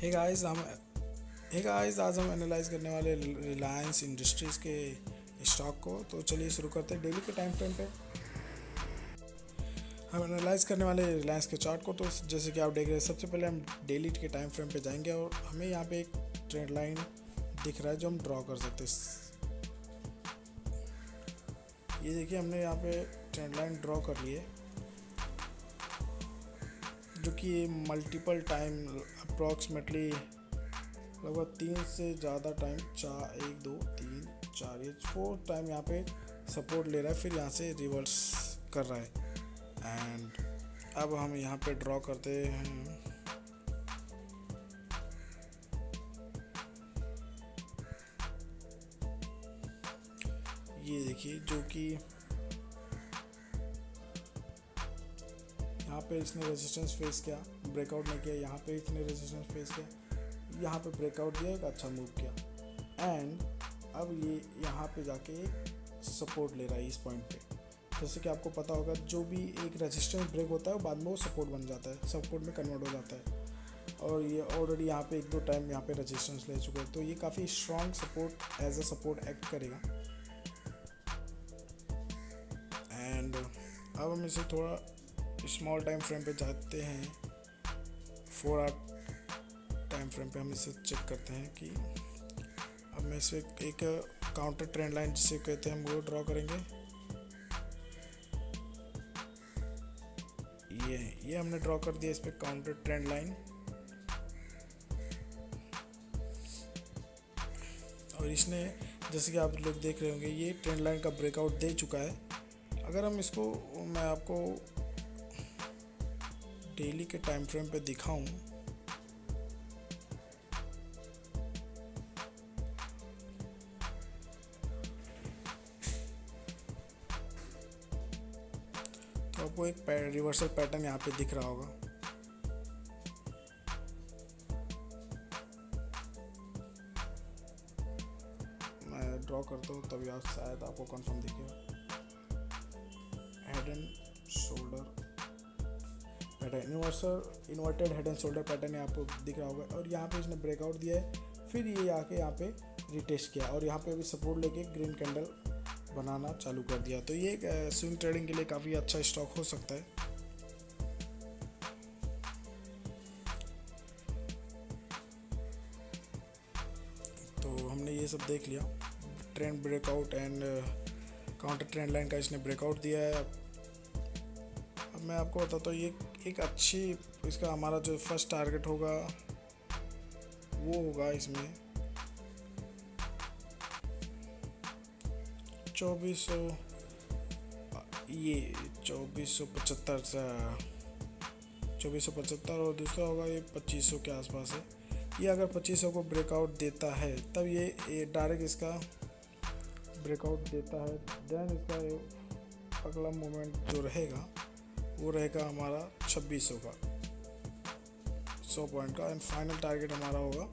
Hey guys आज हम analyse करने वाले रिलायंस इंडस्ट्रीज़ के स्टॉक को। तो चलिए शुरू करते हैं। डेली के टाइम फ्रेम पे हम एनालाइज करने वाले रिलायंस के चार्ट को। तो जैसे कि आप देख रहे हैं, सबसे पहले हम डेली के टाइम फ्रेम पे जाएंगे और हमें यहाँ पे एक ट्रेंड लाइन दिख रहा है जो हम ड्रॉ कर सकते हैं। ये देखिए, हमने यहाँ पे ट्रेंड लाइन ड्रॉ कर ली है, जो कि मल्टीपल टाइम अप्रॉक्सीमेटली लगभग 3 से ज़्यादा टाइम, 1 2 3 4 ये 4 टाइम यहाँ पे सपोर्ट ले रहा है, फिर यहाँ से रिवर्स कर रहा है। एंड अब हम यहाँ पे ड्रॉ करते हैं। ये देखिए, जो कि यहाँ पे इसने रेजिस्टेंस फेस किया, ब्रेकआउट नहीं किया। यहाँ पे इसने रेजिस्टेंस फेस किया, यहाँ पे ब्रेकआउट दिया, एक अच्छा मूव किया। एंड अब ये यहाँ पे जाके सपोर्ट ले रहा है इस पॉइंट पे। जैसे कि आपको पता होगा, जो भी एक रेजिस्टेंस ब्रेक होता है बाद में वो सपोर्ट बन जाता है, सपोर्ट में कन्वर्ट हो जाता है। और ये ऑलरेडी यहाँ पे 1-2 टाइम यहाँ पे रेजिस्टेंस ले चुके हैं, तो ये काफ़ी strong support as a support act करेगा। एंड अब हम इसे थोड़ा स्मॉल टाइम फ्रेम पे जाते हैं। 4 आवर टाइम फ्रेम पे हम इसे चेक करते हैं कि अब मैं इसे एक काउंटर ट्रेंड लाइन जिसे कहते हैं हम वो ड्रॉ करेंगे। ये हमने ड्रॉ कर दिया इस पे काउंटर ट्रेंड लाइन। और इसने, जैसे कि आप लोग देख रहे होंगे, ये ट्रेंड लाइन का ब्रेकआउट दे चुका है। अगर हम इसको, मैं आपको डेली के टाइम फ्रेम पे दिखाऊं, तो आपको एक रिवर्सल पैटर्न यहाँ पे दिख रहा होगा। मैं ड्रॉ करता हूँ तभी आप शायद आपको कंफर्म दिखेगा। Head and shoulder pattern, inverted head and shoulder pattern आपको दिख रहा होगा। और यहाँ पे इसने ब्रेकआउट दिया है, फिर ये आके यहाँ पे रिटेस्ट किया और यहाँ पे भी सपोर्ट लेके ग्रीन कैंडल बनाना चालू कर दिया। तो ये स्विंग ट्रेडिंग के लिए काफ़ी अच्छा स्टॉक हो सकता है। तो हमने ये सब देख लिया, trend breakout and counter trend line का इसने ब्रेकआउट दिया है। अब मैं आपको बताता हूँ, ये एक अच्छी, इसका हमारा जो फर्स्ट टारगेट होगा वो होगा इसमें 2400, ये 2475 और दूसरा होगा ये 2500 के आसपास है। ये अगर 2500 को ब्रेकआउट देता है तब ये डायरेक्ट इसका ब्रेकआउट देता है, देन इसका अगला मोमेंट जो रहेगा वो रहेगा हमारा 2600 का, 100 पॉइंट का। एंड फाइनल टारगेट हमारा होगा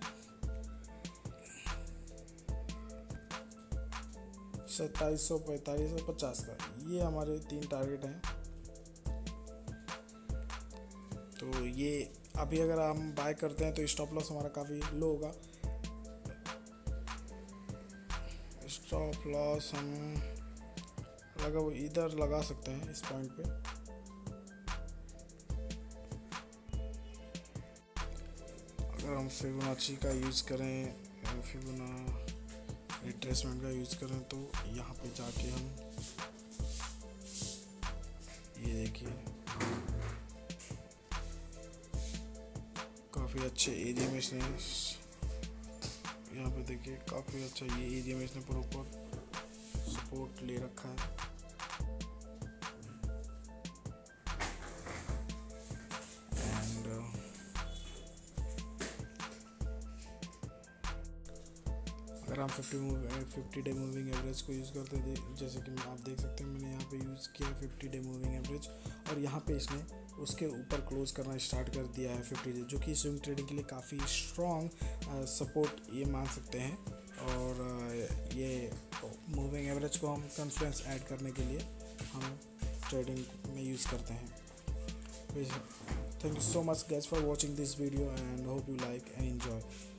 2700, 4500, 50 का। ये हमारे 3 टारगेट हैं। तो ये अभी अगर हम बाय करते हैं तो स्टॉप लॉस हमारा काफ़ी लो होगा। स्टॉप लॉस हम इधर लगा सकते हैं इस पॉइंट पे। अगर हम फिबोनाची का यूज़ करें, रिट्रेसमेंट का यूज़ करें, तो यहाँ पे जाके हम ये देखिए काफ़ी अच्छे एरिया में इसने, यहाँ पे देखिए काफ़ी अच्छा ये एरिया में इसने प्रॉपर सपोर्ट ले रखा है। अगर हम 50 डे मूविंग एवरेज को यूज़ करते हैं, जैसे कि आप देख सकते हैं, मैंने यहाँ पे यूज़ किया 50 डे मूविंग एवरेज, और यहाँ पे इसने उसके ऊपर क्लोज करना स्टार्ट कर दिया है 50 डे, जो कि स्विंग ट्रेडिंग के लिए काफ़ी स्ट्रॉन्ग सपोर्ट ये मान सकते हैं। और ये मूविंग एवरेज को हम कॉन्फिडेंस ऐड करने के लिए हम ट्रेडिंग में यूज़ करते हैं। Thank you so much guys for watching this video and hope you like and enjoy.